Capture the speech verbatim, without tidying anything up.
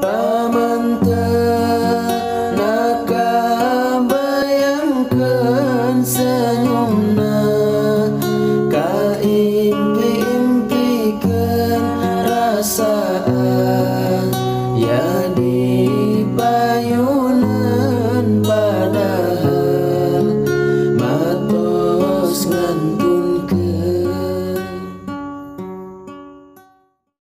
Pamanten naka bayangkeun senyumna, kaimpi-impikeun rasaan ya di